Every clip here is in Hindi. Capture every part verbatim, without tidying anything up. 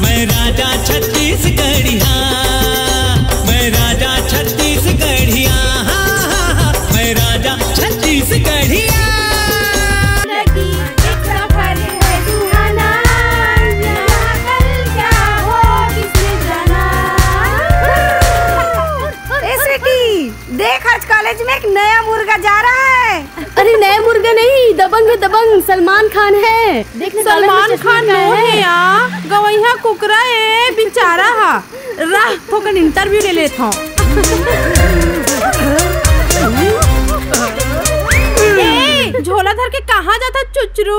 मैं राजा छत्तीसगढ़िया, मैं राजा छत्तीसगढ़िया, मैं राजा छत्तीसगढ़िया। देख आज कॉलेज में एक नया मुर्गा जा रहा है। अरे नया मुर्गा नहीं, दबंग में दबंग सलमान खान है। देखने सलमान खान है यार, गवैया कुकरा है बेचारा हा। राह थोकन इंटरव्यू ले लेता हूँ। झोला धर के कहाँ जाता चुचरू?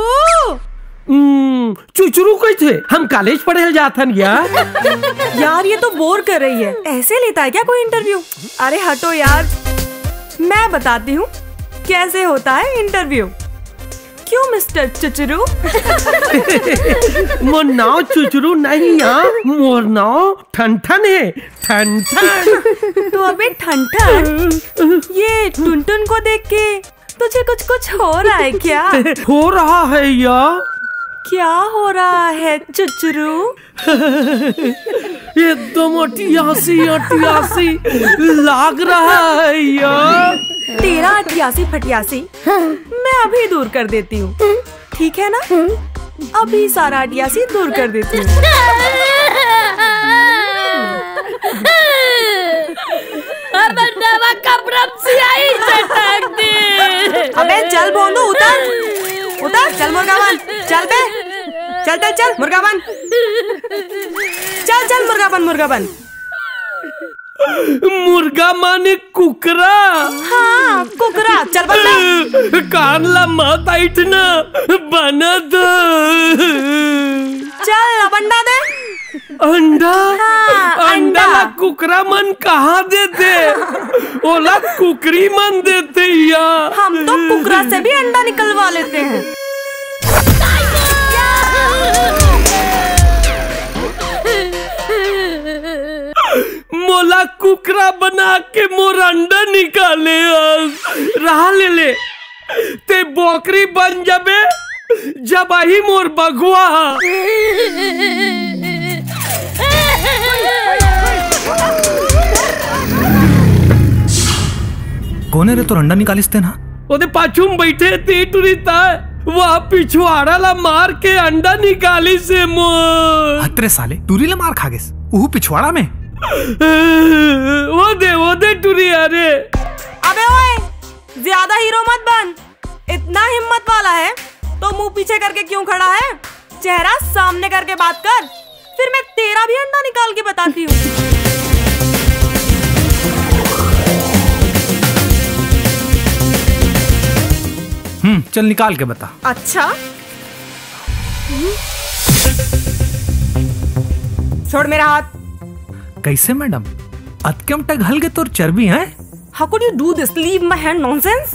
चुचरू कोई थे, हम कॉलेज पढ़े जाथन यार। यार ये तो बोर कर रही है, ऐसे लेता है क्या कोई इंटरव्यू? अरे हटो यार, मैं बताती हूँ कैसे होता है इंटरव्यू। क्यों मिस्टर चुचरू? मोर नाव चुचरू नहीं यार, मोर नाव ठनठन है, ठनठन। तो अबे ठनठन, ये टुनटुन को देख के तुझे कुछ कुछ हो रहा है क्या? हो रहा है यार। क्या हो रहा है चुचरू? एकदम अटियासी अटियासी लाग रहा है यार। तेरा अटियासी फटियासी मैं अभी दूर कर देती हूँ, ठीक है ना? अभी सारा अटियासी दूर कर देती हूँ। अबे चल बोंदू, उतर उतर, चल मुर्गावन, चल बे, चल चल चल मुर्गावन, चल चल मुर्गावन मुर्गावन। मुर्गा माने कुकरा? हाँ कुकरा, चल बंदा। कान ला मत इतना बना दो। चल अब अंडा दे। अंडा? हाँ, अंडा ला कुकरा मन कहाँ देते? ओला कुकरी मन देते यार। हम तो कुकरा से भी अंडा निकलवा लेते हैं। मोला कुकरा बना के मोर अंडा निकाले रहा ले ले ते बकरी बन जाबे जब आई मोर बगुआ। कोने रे तो अंडा निकालिस्ते ना? ओदे पाछू में बैठे ते टुरीता वह पिछवाड़ा ला मार के अंडा निकाली से मोर। हतरे साले टूरी ले मार खा गेस उहु पिछवाड़ा में। वो दे वो दे टूरी। अरे अबे ओए ज्यादा हीरो मत बन, इतना हिम्मत वाला है तो मुंह पीछे करके क्यों खड़ा है? चेहरा सामने करके बात कर, फिर मैं तेरा भी अंडा निकाल के बताती हूँ। हम्म चल निकाल के बता। अच्छा छोड़ मेरा हाथ। कैसे मैडम? अतकम टक हल तोर चर्बी है? How could you do this? Leave my hand, nonsense.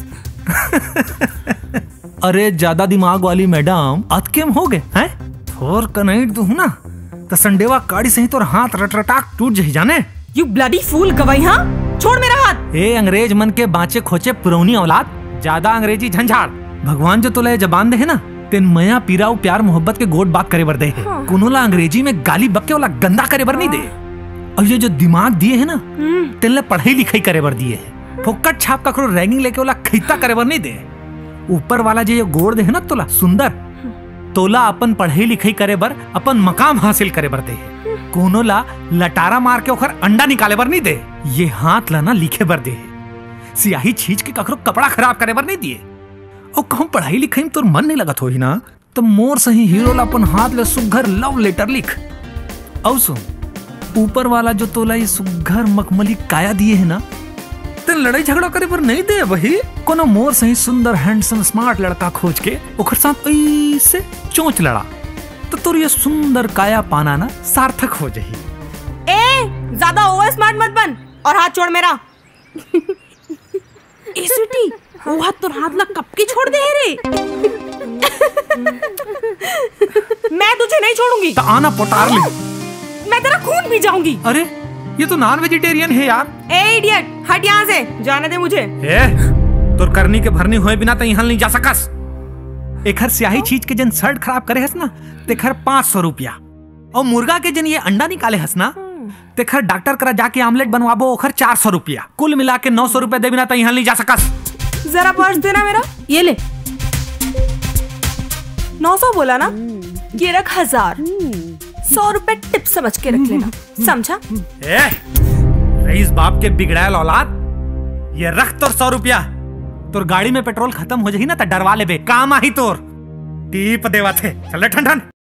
अरे ज्यादा दिमाग वाली मैडम अतकेम हो गए हैं? थोर कनाइट दू ना तो संडेवा काड़ी से ही तोर हाथ रटरटाक टूट जही जाने। You bloody fool गवाई, हाँ? छोड़ मेरा हाथ। ए अंग्रेज मन के बाँचे खोचे पुरौनी औलाद, ज्यादा अंग्रेजी झंझाड़। भगवान जो तोला जबान दे है ना तेन मया पीराव प्यार मोहब्बत के गोट बात करे बर दे है। हाँ। कुनोला अंग्रेजी में गाली बक्के वाला गंदा करे बर नहीं दे। और ये जो दिमाग दिए है ना तेन पढ़ाई लिखाई करे बर दिए है। फोकट छाप का करो रैंकिंग लेके वाला खैता करे बर नहीं दे। ऊपर वाला जो गोड़ दे है ना तोला सुंदर, तोला अपन पढ़ाई लिखाई करे बर अपन मकाम हासिल करे बर दे। कोनो ला लटारा मार के ओखर अंडा निकाले बर नहीं दे। ये हाथ ला ना लिखे बर दे, सियाही छींच के ककरो कपड़ा खराब करे बर नहीं दिए। और कहूं पढ़ाई लिखाई में तोर मन नहीं लगत होही ना तो मोर सही हीरो ला अपन हाथ ले सुघर लव लेटर लिख। और सुन ऊपर वाला जो तोला ये सुघर मखमली काया दिए है ना ते लड़ाई झगड़ा करे पर नहीं दे वही। कोनो मोर सही सुंदर हैंडसम स्मार्ट लड़का खोज के ओखर साथ ऐसे चोंच लड़ा तो तोर ये सुंदर काया पाना ना सार्थक हो जाही। ए ज्यादा ओवर स्मार्ट मत बन और हाथ छोड़ मेरा। ए स्वीटी वो हाथ तोर हाथ ला कब की छोड़ दे रे। मैं तुझे नहीं छोड़ूंगी। तो आना पोटार ले, मैं तेरा खून पी जाऊंगी। अरे ये तो नॉन वेजिटेरियन है यार। ए इडियट हट यहाँ से, जाने दे मुझे। ए तोर करनी के भरनी हुए बिना तो यहाँ नहीं जा सकस। एक हर स्याही चीज के जन शर्ट खराब करे है ना ते हर पाँच सौ रुपया और मुर्गा के जन ये अंडा निकाले हसना ते खर डॉक्टर करा जाके आमलेट बनवाबो ओखर चार सौ रुपया कुल मिला के नौ सौ रुपया दे बिना तो यहाँ नहीं जा सकस। जरा पर्स देना मेरा। ये ले। नौ सौ बोला ना, ये रख हजार। सौ रुपए टिप समझ के रख लेना, समझा? ए, रईस बाप के बिगड़ायल औलाद, ये रख तोर सौ रुपया। तोर गाड़ी में पेट्रोल खत्म हो जाही ना तो डरवा ले बे, काम आही तोर। टीप देवा थे, चल ठन ठन।